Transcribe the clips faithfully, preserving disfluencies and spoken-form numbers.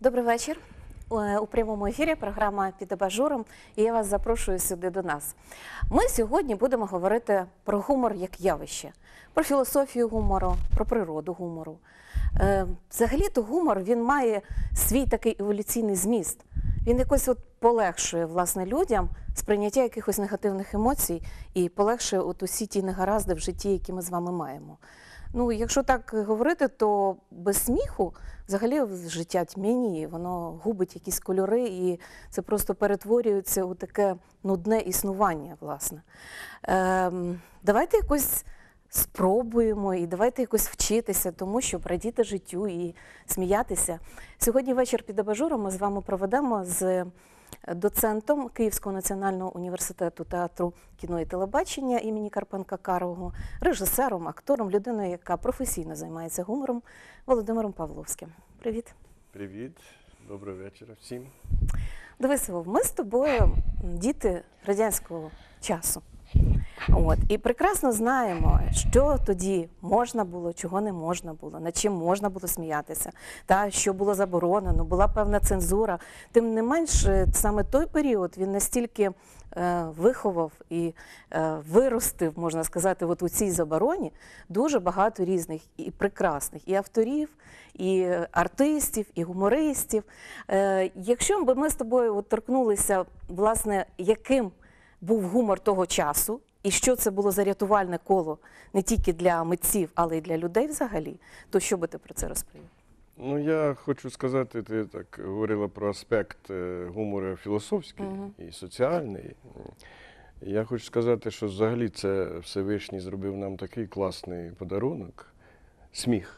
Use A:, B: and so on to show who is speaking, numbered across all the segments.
A: Добрий вечір. У прямому ефірі програма «Під абажуром», і я вас запрошую сюди до нас. Ми сьогодні будемо говорити про гумор як явище, про філософію гумору, про природу гумору. Взагалі-то гумор, він має свій такий еволюційний зміст. Він якось от полегшує, власне, людям сприйняття якихось негативних емоцій і полегшує от усі ті негаразди в житті, які ми з вами маємо. Ну, якщо так говорити, то без сміху взагалі життя тьмяніє, воно губить якісь кольори, і це просто перетворюється у таке нудне існування, власне. Ем, давайте якось спробуємо і давайте якось вчитися тому, щоб радіти життю і сміятися. Сьогодні вечір під абажуром ми з вами проведемо з доцентом Київського національного університету театру, кіно і телебачення імені Карпенка-Карого, режисером, актором, людиною, яка професійно займається гумором, Володимиром Павловським. Привіт.
B: Привіт. Доброго вечора всім.
A: Дивись, Вов, ми з тобою діти радянського часу. От. І прекрасно знаємо, що тоді можна було, чого не можна було, над чим можна було сміятися, та що було заборонено, була певна цензура. Тим не менш, саме той період, він настільки е, виховав і е, виростив, можна сказати, от у цій забороні дуже багато різних і прекрасних і авторів, і артистів, і гумористів. Е, якщо б ми з тобою от торкнулися, власне, яким був гумор того часу, і що це було за рятувальне коло не тільки для митців, але й для людей взагалі, то що би ти про це розповів?
B: Ну, я хочу сказати, ти так говорила про аспект гумору філософський uh-huh. і соціальний. Я хочу сказати, що взагалі це Всевишній зробив нам такий класний подарунок – сміх,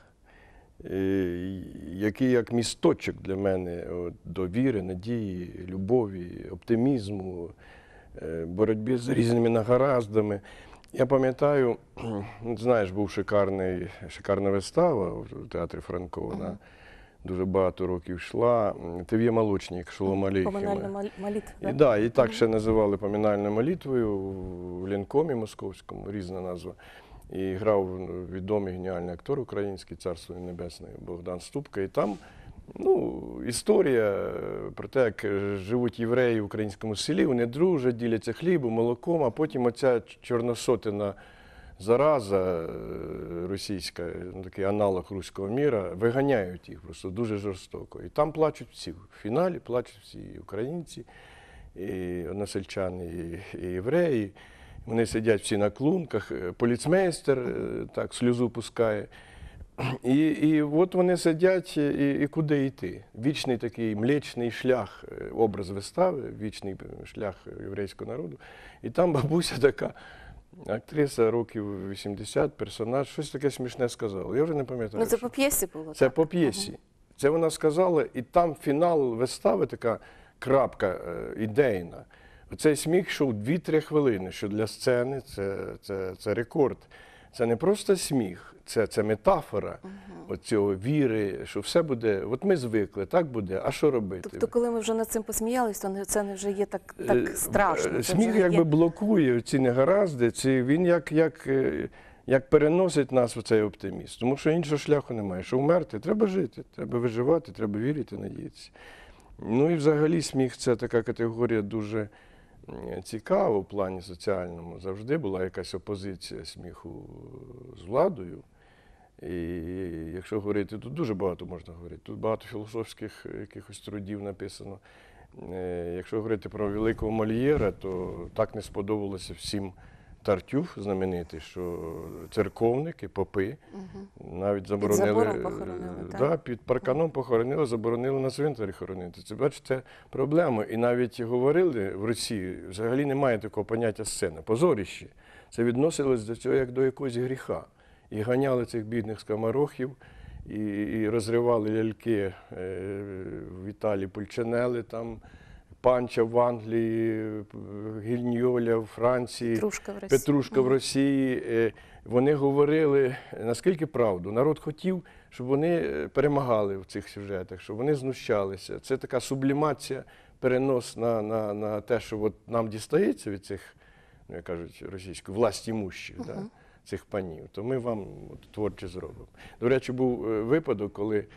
B: який як місточок для мене до віри, надії, любові, оптимізму, боротьбі з різними негараздами. Я пам'ятаю, знаєш, був шикарний, шикарна вистава в театрі Франко, вона uh-huh. дуже багато років йшла. Тев'є Молочник, Шолом Алейхема.
A: Поминальна молитва.
B: І, да, і так uh-huh. ще називали поминальною молитвою в Ленкомі московському, різна назва. І грав відомий геніальний актор український, царство небесне, Богдан Ступка. І там ну, історія про те, як живуть євреї в українському селі, вони дружать, діляться хлібом, молоком, а потім оця чорносотена зараза російська, такий аналог руського міра, виганяють їх просто дуже жорстоко. І там плачуть всі, в фіналі плачуть всі і українці, і односельчани, і, і євреї. Вони сидять всі на клунках, поліцмейстер так сльозу пускає. І, і от вони сидять, і, і куди йти. Вічний такий млечний шлях, образ вистави, вічний шлях єврейського народу. І там бабуся така, актриса років вісімдесят, персонаж, щось таке смішне сказала. Я вже не пам'ятаю.
A: Ну це по п'єсі було?
B: Це
A: так?
B: по п'єсі. Ага. Це вона сказала, і там фінал вистави, така крапка ідейна. Оцей сміх йшов дві-три хвилини, що для сцени це, це, це рекорд. Це не просто сміх, це, це метафора uh-huh. оцього віри, що все буде, от ми звикли, так буде, а що робити?
A: Тобто, коли ми вже над цим посміялися, то це не вже є так, так страшно.
B: Сміх якби є... блокує ці негаразди, ці, він як, як, як переносить нас в цей оптимізм. Тому що іншого шляху немає. Що вмерти, треба жити, треба виживати, треба вірити, надіятися. Ну і взагалі сміх – це така категорія дуже цікава в плані соціальному. Завжди була якась опозиція сміху з владою. І якщо говорити, тут дуже багато можна говорити. Тут багато філософських якихось трудів написано. Якщо говорити про великого Мольєра, то так не сподобалося всім Тартюф знаменитий, що церковники, попи, угу. навіть заборонили,
A: під забором похоронили,
B: да,
A: так?
B: під парканом похоронили, заборонили на цвинтарі хоронити. Це, бачите, проблема. І навіть говорили в Росії, взагалі немає такого поняття сцена, позоріще. Це відносилось до цього як до якогось гріха. І ганяли цих бідних скоморохів, і, і розривали ляльки е, в Італії, Пульчинелли, там, Панча в Англії, Гільньоля в Франції,
A: Петрушка в Росії.
B: Петрушка в Росії. Вони говорили, наскільки правду. Народ хотів, щоб вони перемагали в цих сюжетах, щоб вони знущалися. Це така сублімація, перенос на, на, на те, що от нам дістається від цих, ну, як кажуть російською, власть імущих, uh-huh. да, цих панів. То ми вам от, творче зробимо. До речі, був випадок, коли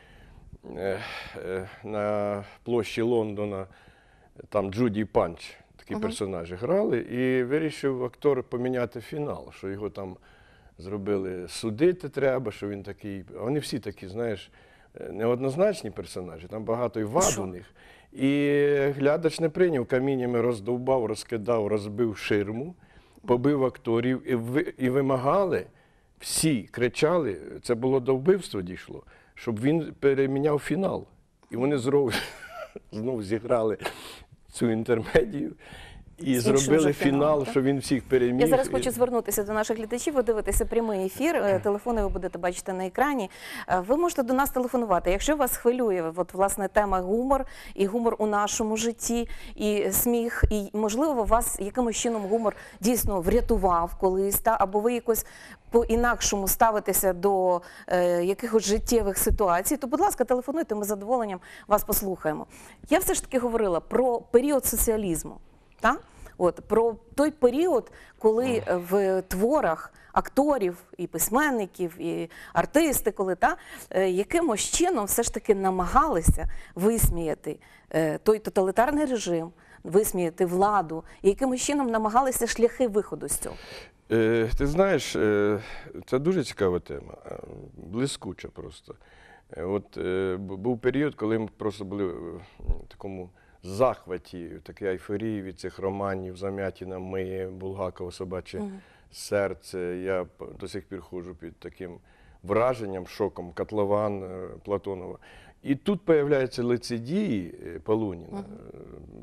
B: е, е, на площі Лондона, там Джуді Панч, такі
A: Мгм.
B: персонажі грали, і вирішив актор поміняти фінал, що його там зробили судити треба, що він такий. А вони всі такі, знаєш, неоднозначні персонажі, там багато і вад
A: Що?
B: у них. І глядач не прийняв, каміннями роздовбав, розкидав, розбив ширму, побив акторів і, ви- і вимагали, всі кричали, це було до вбивства дійшло, щоб він переміняв фінал. І вони знову, знову зіграли цю інтермедію і
A: З іншим
B: зробили
A: вже фіналом,
B: фінал,
A: так?
B: що він всіх переміг.
A: Я зараз
B: І-
A: хочу звернутися до наших глядачів. Ви дивитеся прямий ефір. е, Телефони ви будете бачити на екрані. Е, Ви можете до нас телефонувати. Якщо вас хвилює, от, власне, тема гумор і гумор у нашому житті, і сміх, і, можливо, вас якимось чином гумор дійсно врятував колись, та, або ви якось по-інакшому ставитеся до е, якихось життєвих ситуацій, то, будь ласка, телефонуйте, ми з задоволенням вас послухаємо. Я все ж таки говорила про період соціалізму. Та? От, про той період, коли в творах акторів і письменників, і артисти, коли та, е, якимось чином все ж таки намагалися висміяти е, той тоталітарний режим, висміяти владу, і якимось чином намагалися шляхи виходу з цього.
B: Е, Ти знаєш, е, це дуже цікава тема, е, блискуча просто. Е, От е, бу- був період, коли ми просто були в такому захваті, в такій ейфорії від цих романів «Замятіна ми», Булгакова «Собаче серце». Я п- до сих пір ходжу під таким враженням, шоком, «Котлован» е, Платонова. І тут появляються лицедії е, Полуніна. Е,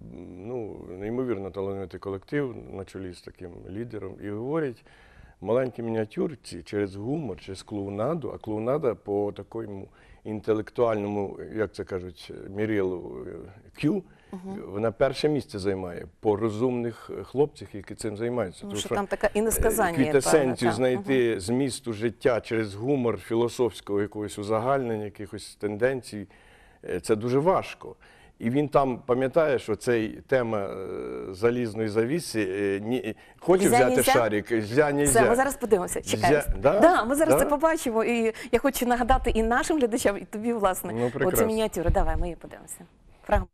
B: Ну, неймовірно талановитий колектив на чолі з таким лідером. І говорять маленькі мініатюрці через гумор, через клоунаду, а клоунада по такому інтелектуальному, як це кажуть, мірилу Q, вона перше місце займає по розумних хлопцях, які цим займаються.
A: Тому
B: Тому
A: що
B: що,
A: там така іносказання.
B: е, квінтесенцію
A: певна, та.
B: знайти змісту життя через гумор філософського якогось узагальнення, якихось тенденцій, е, це дуже важко. І він там пам'ятає, що цей тема е, залізної завіси, е, ні, хоче
A: Нельзя,
B: взяти
A: нельзя?
B: шарик, нельзя, нельзя.
A: Все, ми зараз подивимося. Чекаємо.
B: Взя- да?
A: Да, ми зараз
B: Да?
A: це побачимо. І я хочу нагадати і нашим глядачам, і тобі, власне,
B: Ну,
A: оцю
B: прекрасно.
A: мініатюру. Давай, ми її подивимося. Фрагмент.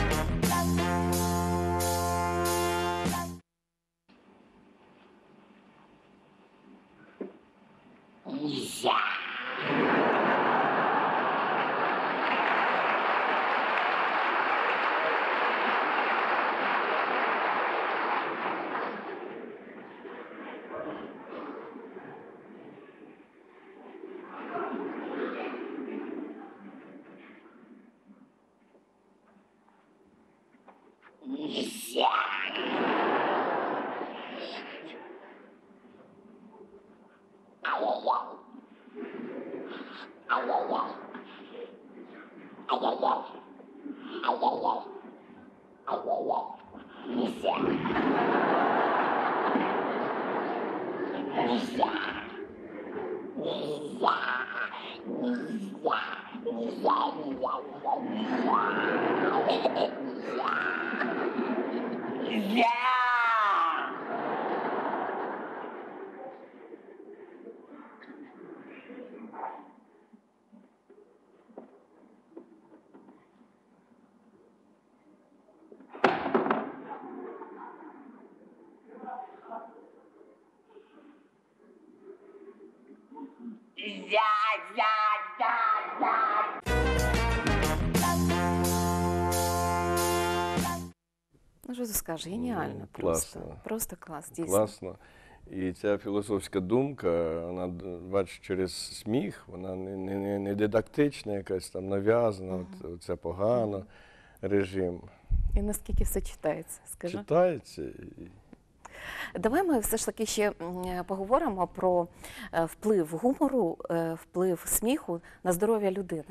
A: Ну, що ти скажеш, геніально
B: Ну,
A: просто.
B: класно.
A: Просто клас, дійсно.
B: Класно. І ця філософська думка, вона, бачиш, через сміх, вона не, не, не- не дидактична, якась там нав'язана, от, це погано, режим.
A: І наскільки все читається, скажи.
B: Читається. І...
A: Давай ми все ж таки ще м, поговоримо про е, вплив гумору, е, вплив сміху на здоров'я людини.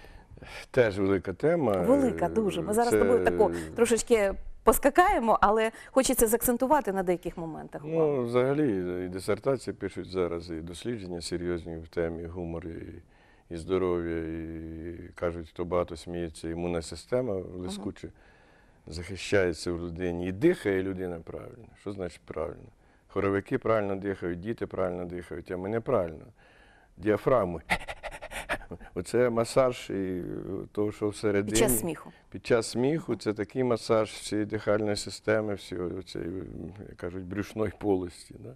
B: Теж велика тема.
A: Велика дуже. Ми зараз з
B: Це-
A: тобою тако трошечки поскакаємо, але хочеться заакцентувати на деяких моментах.
B: Ну, взагалі, і дисертації пишуть зараз, і дослідження серйозні в темі гумор і, і здоров'я, і кажуть, хто багато сміється, імунна система блискуче захищається в людині. І дихає людина правильно. Що значить правильно? Хоровики правильно дихають, діти правильно дихають, а ми неправильно. Діафрагму Оце масаж і того, що всередині.
A: Під час сміху.
B: Під час сміху це такий масаж всієї дихальної системи, всієї цієї, як кажуть, брюшної полості. Да?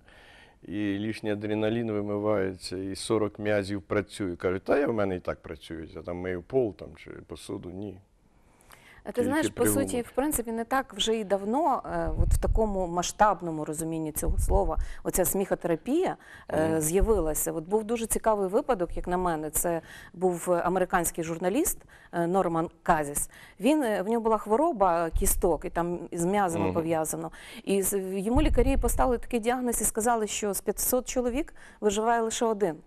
B: І лишній адреналін вимивається, і сорок м'язів працює. Кажуть, та я в мене і так працюю, я там мию пол там, чи посуду. Ні.
A: А ти
B: Тільки
A: знаєш, по
B: при
A: суті,
B: гуморі.
A: в принципі, не так вже і давно, е, от в такому масштабному розумінні цього слова, оця сміхотерапія е,
B: Мгм.
A: з'явилася. От був дуже цікавий випадок, як на мене, це був американський журналіст е, Норман Казіс. Він, е, в нього була хвороба кісток, і там з м'язами
B: Мгм.
A: пов'язано. І з- йому лікарі поставили такий діагноз і сказали, що з п'ятсот чоловік виживає лише один.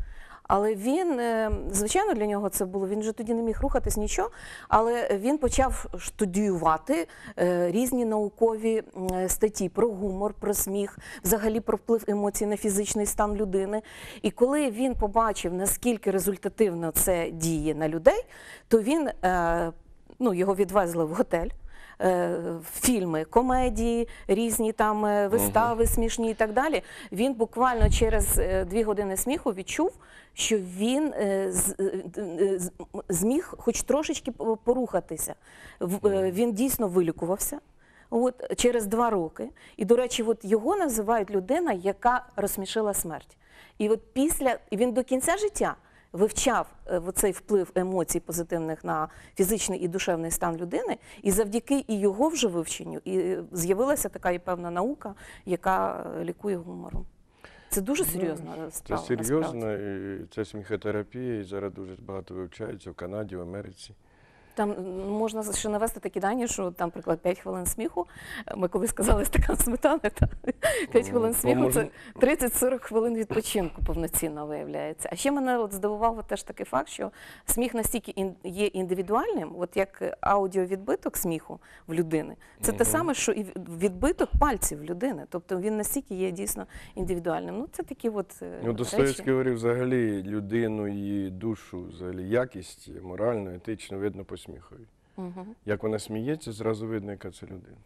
A: Але він, е, звичайно, для нього це було, він же тоді не міг рухатись нічого, але він почав студіювати е, різні наукові м, статті про гумор, про сміх, взагалі про вплив емоцій на фізичний стан людини. І коли він побачив, наскільки результативно це діє на людей, то він, е, ну, його відвезли в готель. е, Фільми, комедії, різні там е, вистави смішні і так далі. Він буквально через е, дві години сміху відчув, що він е, з- е, е, з- зміг хоч трошечки по- порухатися. В- е, Він дійсно вилікувався. От, через два роки. І, до речі, от його називають людина, яка розсмішила смерть. І от після, і він до кінця життя вивчав е, цей вплив емоцій позитивних на фізичний і душевний стан людини, і завдяки і його вже вивченню і е, з'явилася така і певна наука, яка е, лікує гумором. Це дуже серйозна
B: Це
A: справа.
B: серйозно,
A: насправді.
B: і це сміхотерапія, і зараз дуже багато вивчається в Канаді, в Америці.
A: Там м, можна ще навести такі дані, що там, наприклад, п'ять хвилин сміху. Ми коли сказали стакан сметани, та п'ять хвилин сміху це тридцять-сорок хвилин відпочинку повноцінно виявляється. А ще мене от здивував от теж такий факт, що сміх настільки ін- є індивідуальним, от як аудіовідбиток сміху в людини. Це те
B: Мгм.
A: саме, що і відбиток пальців людини. Тобто він настільки є дійсно індивідуальним. Ну це такі от е,
B: Ну,
A: речі.
B: Достоєвський говорив, взагалі людину, її душу, взагалі якість моральну, етичну видно по сміхові.
A: Мгм.
B: Як вона сміється, зразу видно, яка це людина.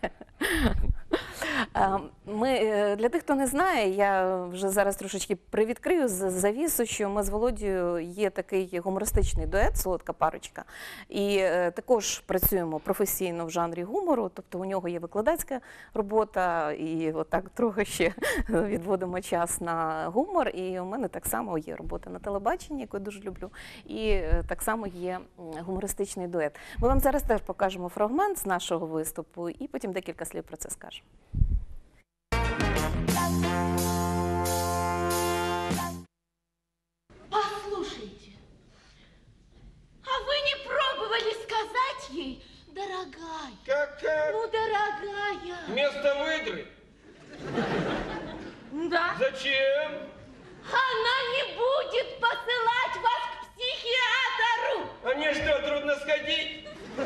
A: А, Ми, е, для тих, хто не знає, я вже зараз трошечки привідкрию з- завісу, що ми з Володією є такий гумористичний дует, солодка парочка, і е, також працюємо професійно в жанрі гумору, тобто у нього є викладацька робота, і отак трохи ще відводимо час на гумор, і у мене так само є робота на телебаченні, яку я дуже люблю, і е, так само є м, гумористичний дует. Ми вам зараз теж покажемо фрагмент з нашого виступу, і потім декілька слів про це скажемо.
C: Послушайте, а вы не пробовали сказать ей, дорогая?
D: Как-как?
C: Ну, дорогая.
D: Вместо выдры?
C: Да?
D: Зачем?
C: Она не будет посылать вас к психиатру.
D: А мне что, трудно сходить?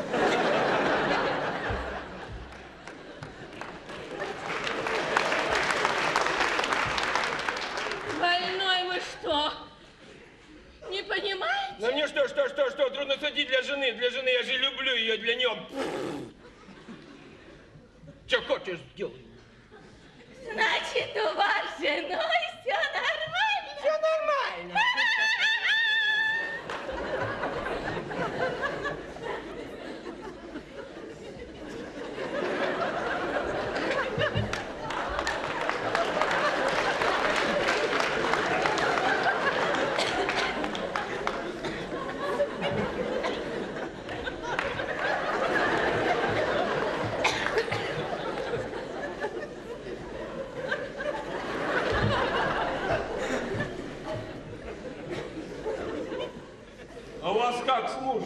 C: Больной вы что? Не понимаете?
D: На мне что, что, что, что, трудно сходить для жены. Для жены я же люблю ее, для нее. Что хочешь, сделай.
C: Значит, у вас с женой все нормально?
D: Все нормально. А у вас как с мужем?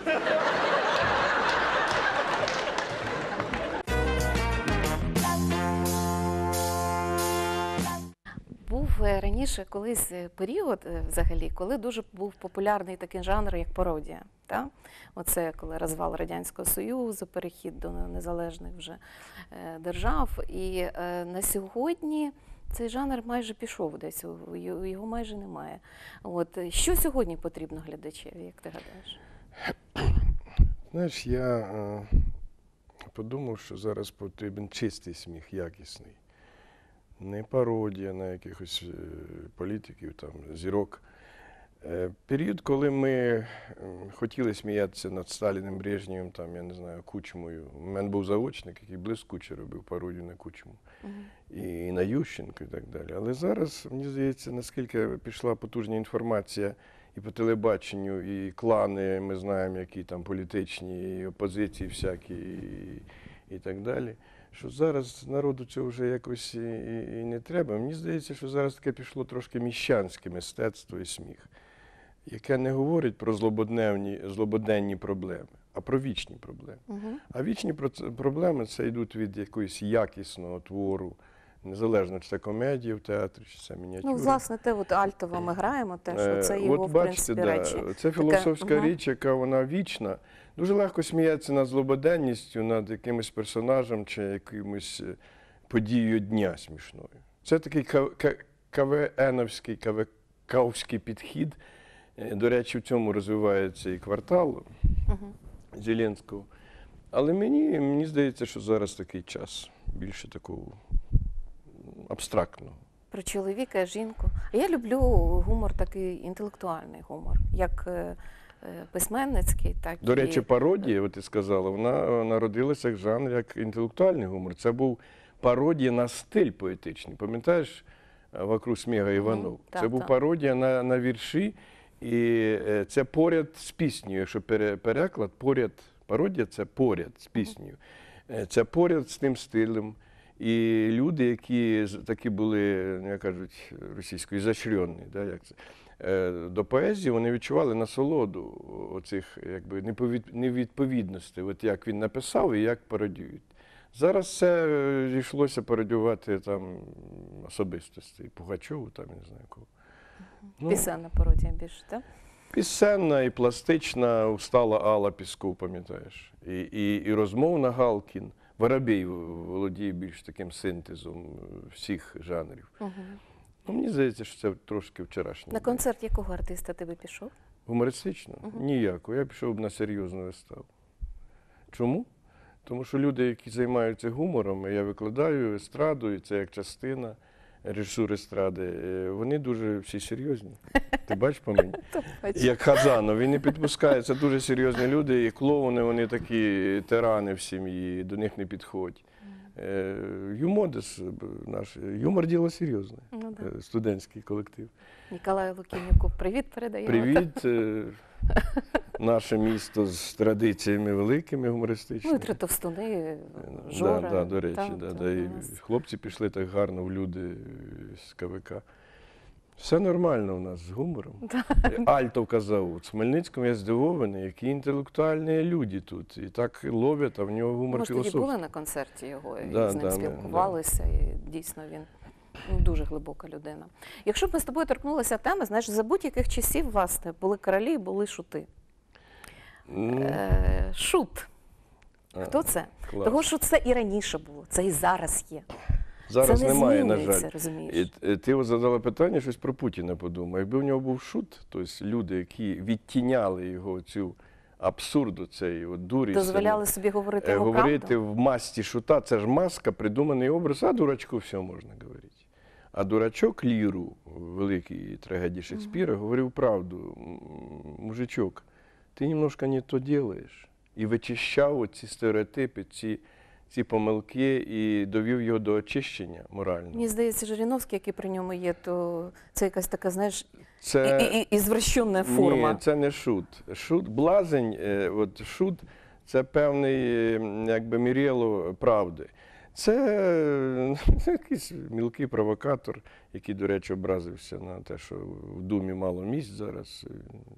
A: Був е, раніше колись е, період, е, взагалі, коли дуже був популярний такий жанр, як пародія. Та? Оце коли розвал Радянського Союзу, перехід до незалежних вже е, держав. І е, на сьогодні цей жанр майже пішов десь, у- й- його майже немає. От, е, що сьогодні потрібно глядачеві, як ти гадаєш?
B: Знаєш, я е, подумав, що зараз потрібен чистий сміх, якісний. Не пародія на якихось е, політиків, там, зірок. Е, Період, коли ми м, хотіли сміятися над Сталіним, Брежнєвим, там, я не знаю, Кучмою. У мене був заочник, який блискуче робив пародію на Кучму. І на Ющенко, і так далі. Але зараз, мені здається, наскільки пішла потужна інформація і по телебаченню, і клани, ми знаємо, які там політичні, і опозиції всякі, і, і так далі, що зараз народу цього вже якось і, і, і не треба. Мені здається, що зараз таке пішло трошки міщанське мистецтво і сміх, яке не говорить про злободневні, злободенні проблеми, а про вічні проблеми.
A: Угу.
B: А вічні проц- проблеми це йдуть від якогось якісного твору, незалежно чи це комедія в театрі, чи це мініатюра.
A: Ну, власне, те от Альтова ми граємо, те, що це
B: Е,
A: його,
B: От
A: в
B: бачите,
A: принципі, речі.
B: да, це філософська
A: Таке,
B: річ, яка вона вічна. Дуже легко сміятися над злободенністю, над якимось персонажем чи якимось е, подією дня смішною. Це такий ка- ка- КВНовський, КВКовський підхід. Е, До речі, в цьому розвивається і квартал
A: Мгм.
B: Зеленського. Але мені, мені здається, що зараз такий час більше такого абстрактного.
A: Про чоловіка, жінку. А я люблю гумор такий інтелектуальний гумор, як е, е, письменницький, так
B: До
A: і...
B: речі, пародія, от ти сказала, вона народилася як жанр, як інтелектуальний гумор. Це був пародія на стиль поетичний. Пам'ятаєш «Вокруг сміга Іванов»?
A: Мгм, так,
B: Це був
A: так.
B: пародія на, на вірші, і е, це поряд з піснею, якщо пере- переклад, поряд, пародія – це поряд з піснею. Е, Це поряд з тим стилем. І люди, які з- такі були, як кажуть, російською, ізощренні, да, як це, е, до поезії, вони відчували насолоду оцих якби, неповід- невідповідностей, от як він написав і як пародіюють. Зараз це е, зійшлося пародіювати там особистості, Пугачову, там, я не знаю кого. Ну,
A: Пісенна пародія більше, так?
B: Пісенна і пластична, устала Алла Пісков, пам'ятаєш, і, і, і розмовна Галкін. Воробей володіє більш таким синтезом всіх жанрів.
A: Угу.
B: Ну, мені здається, що це трошки вчорашнє.
A: На концерт якого артиста ти би пішов?
B: Гумористично? Ніякого. Я пішов б на серйозну виставу. Чому? Тому що люди, які займаються гумором, я викладаю естраду, і це як частина режисури естради, е, вони дуже всі серйозні. Ти бачиш по мені? Як Хазанов, він не підпускає, це дуже серйозні люди, і клоуни, вони такі тирани в сім'ї, до них не підходять. Е, Юмодес, наш, юмор – діло серйозне,
A: Ну, да.
B: е, студентський колектив.
A: Ніколаю Лукінюку привіт передаємо.
B: Привіт, е, наше місто з традиціями великими
A: Ну,
B: гумористичними.
A: і три товстуни,
B: Е,
A: Жора.
B: Да, да, до речі,
A: Та,
B: да,
A: та,
B: да, і
A: у нас.
B: хлопці пішли так гарно в люди е, з КВК. Все нормально у нас з гумором. Е, Альтов казав, от в Хмельницькому я здивований, які інтелектуальні люди тут. І так ловлять, а в нього гумор
A: Ми ж тоді
B: філософський.
A: були на концерті його, і
B: Да,
A: з ним
B: да, ми-
A: спілкувалися, і дійсно він ну, дуже глибока людина. Якщо б ми з тобою торкнулися теми, знаєш, за будь-яких часів, власне, були королі, були шути.
B: Ну,
A: Е, шут.
B: а,
A: Хто це?
B: клас.
A: Того, що це і раніше було, це і зараз є.
B: Зараз
A: це не
B: немає, на
A: змінюється,
B: жаль.
A: розумієш?
B: І, е, ти от задала питання, щось про Путіна подумав. Якби в нього був шут, тобто люди, які відтіняли його цю абсурду, цей от дурість,
A: Дозволяли собі говорити
B: е,
A: його
B: говорити
A: правду.
B: в масті шута, це ж маска, придуманий образ, а дурачку все можна говорити. А дурачок Ліру, в великій трагедії Шекспіра, говорив правду. «М, Мужичок, ти немножко не то робиш. І вичищав ці стереотипи, ці, ці помилки і довів його до очищення морального.
A: Мені здається, Жириновський, який при ньому є, то це якась така, знаєш,
B: Це...
A: і, і, і, ізвращена форма.
B: Ні, це не шут. Шут, блазень, е, от шут – це певний е, якби міріло правди. Це е, якийсь мілкий провокатор, який, до речі, образився на те, що в Думі мало місць зараз.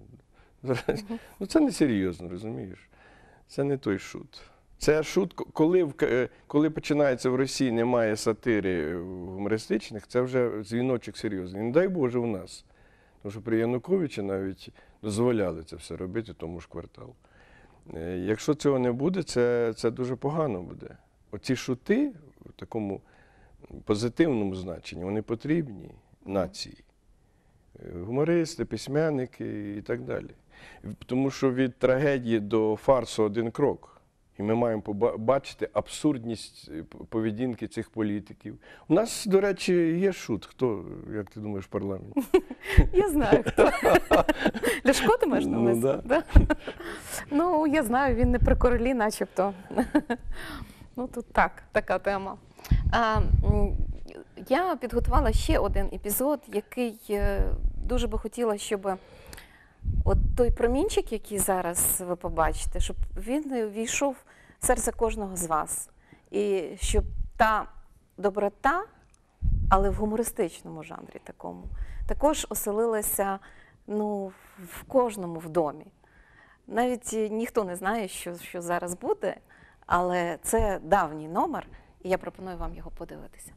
B: Зараз- Ну, це не серйозно, розумієш? Це не той шут. Це шут, коли, в- е, коли починається в Росії, немає сатири гумористичних, це вже дзвіночок серйозний. Не дай Боже у нас. Тому що при Януковичі навіть дозволяли це все робити, тому ж квартал. Е, Якщо цього не буде, це, це дуже погано буде. Оці шути в такому позитивному значенні, вони потрібні нації. Е, Гумористи, письменники і так далі. Тому що від трагедії до фарсу один крок. І ми маємо побачити абсурдність поведінки цих політиків. У нас, до речі, є шут. Хто, як ти думаєш, в парламенті?
A: Я знаю, хто. Ляшко ти маєш на
B: Ну,
A: увазі?
B: да.
A: Да? Ну, я знаю, він не при королі, начебто. Ну, тут так, така тема. А, м, я підготувала ще один епізод, який е, дуже би хотіла, щоб от той промінчик, який зараз ви побачите, щоб він війшов в серце кожного з вас. І щоб та доброта, але в гумористичному жанрі такому, також оселилася, ну, в кожному в домі. Навіть ніхто не знає, що, що зараз буде, але це давній номер, і я пропоную вам його подивитися.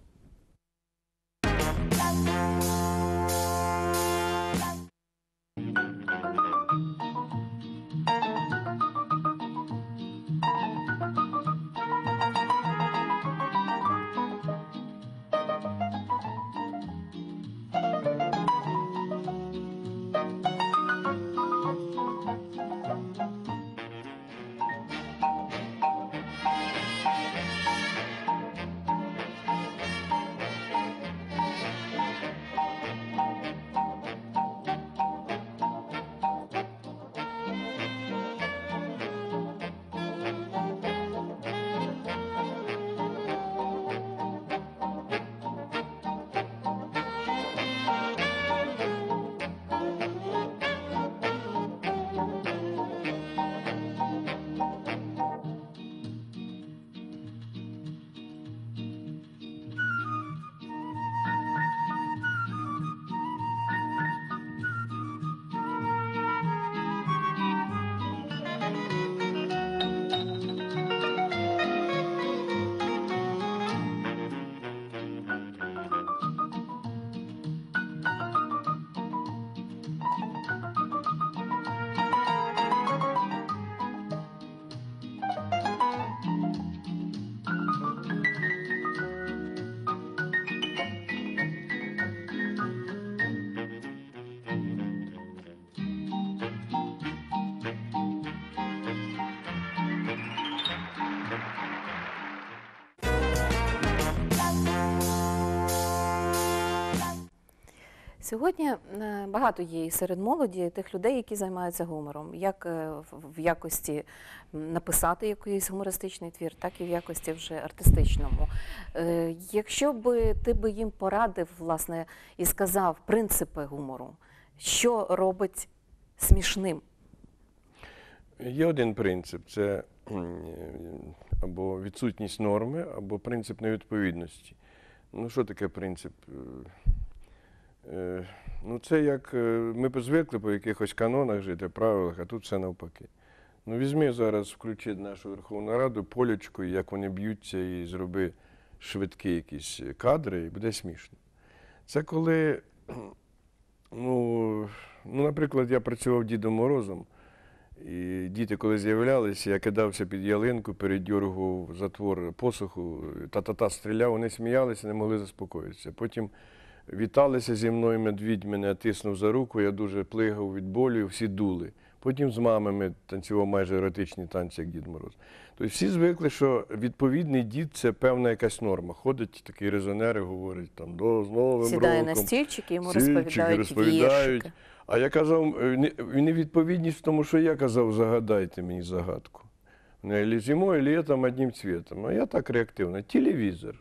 A: Сьогодні е, багато є і серед молоді тих людей, які займаються гумором, як е, в- в якості м, написати якийсь гумористичний твір, так і в якості вже артистичному. Е, Якщо би ти би їм порадив, власне, і сказав принципи гумору, що робить смішним?
B: Є один принцип – це м, або відсутність норми, або принцип невідповідності. Ну, що таке принцип? Е, Ну, це як е, ми б звикли по якихось канонах жити, правилах, а тут все навпаки. Ну, візьми зараз, включи нашу Верховну Раду, Полячку, як вони б'ються, і зроби швидкі якісь кадри, і буде смішно. Це коли, ну, ну, наприклад, я працював Дідом Морозом, і діти, коли з'являлися, я кидався під ялинку, передьоргував затвор посоху, та-та-та стріляв, вони сміялися, не могли заспокоїтися. Потім віталися зі мною, медвідь мене тиснув за руку, я дуже плигав від болю, всі дули. Потім з мамами танцював майже еротичні танці, як Дід Мороз. Тобто всі звикли, що відповідний дід – це певна якась норма. Ходить такий резонер і говорить, там, до, з Новим
A: Сідає
B: роком.
A: на стільчик і йому
B: Стільчики
A: розповідають,
B: розповідають.
A: віршики.
B: А я казав, е, не- невідповідність в тому, що я казав, загадайте мені загадку. Не или зимой, или летом одним цветом. А я так реактивно. Телевізор.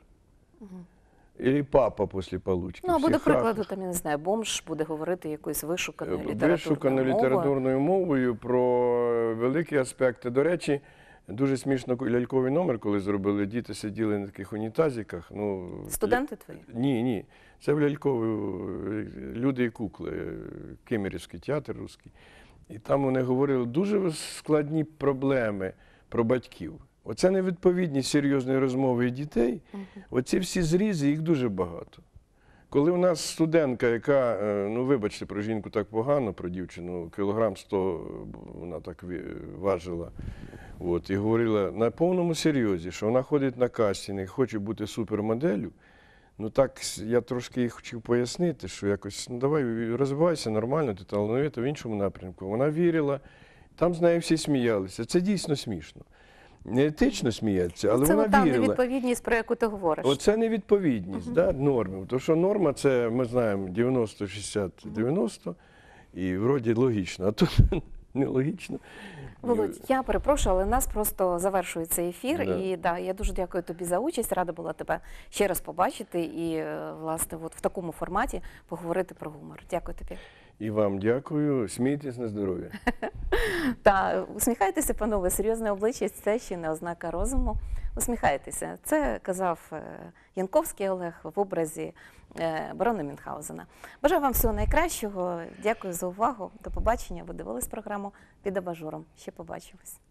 B: Или папа після получки.
A: Ну, або, до
B: Всіх
A: прикладу,
B: ракурсів.
A: там, я не знаю, бомж буде говорити якоюсь вишуканою
B: Вишуканою
A: літературною мовою.
B: літературною мовою про великі аспекти. До речі, дуже смішно ляльковий номер, коли зробили, діти сиділи на таких унітазиках. Ну,
A: Студенти твої?
B: Ні, ні. Це в лялькові люди і кукли, Кемерівський театр русський. І там вони говорили дуже складні проблеми про батьків. Оце невідповідність серйозної розмови і дітей. Оці всі зрізи, їх дуже багато. Коли у нас студентка, яка, е, ну вибачте, про жінку так погано, про дівчину, кілограм сто вона так ві- важила, от, і говорила на повному серйозі, що вона ходить на кастинг і хоче бути супермоделлю, ну так я трошки їй хотів пояснити, що якось, ну давай розвивайся нормально, ти талановита в іншому напрямку. Вона вірила, там з нею всі сміялися. Це дійсно смішно. Не етично сміється, але
A: Це
B: вона
A: та
B: вірила.
A: невідповідність, про яку ти говориш.
B: Оце невідповідність, да, норми. Тому що норма це, ми знаємо, дев'яносто шістдесят дев'яносто. І вроді логічно, а тут нелогічно.
A: Володь, я перепрошую, але у нас просто завершується ефір.
B: Да.
A: І да, я дуже дякую тобі за участь. Рада була тебе ще раз побачити і, е, власне, от в такому форматі поговорити про гумор. Дякую тобі.
B: І вам дякую. Смійтесь на здоров'я.
A: Та усміхайтеся, панове, серйозне обличчя – це ще не ознака розуму. Усміхайтеся. Це казав е, Янковський Олег в образі е, барона Мюнхгаузена. Бажаю вам всього найкращого. Дякую за увагу. До побачення. Ви дивились програму «Під абажуром». Ще побачимось.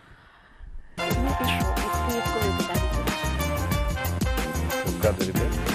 A: Ну і що? І коли ти далі?
B: В кадрі, так?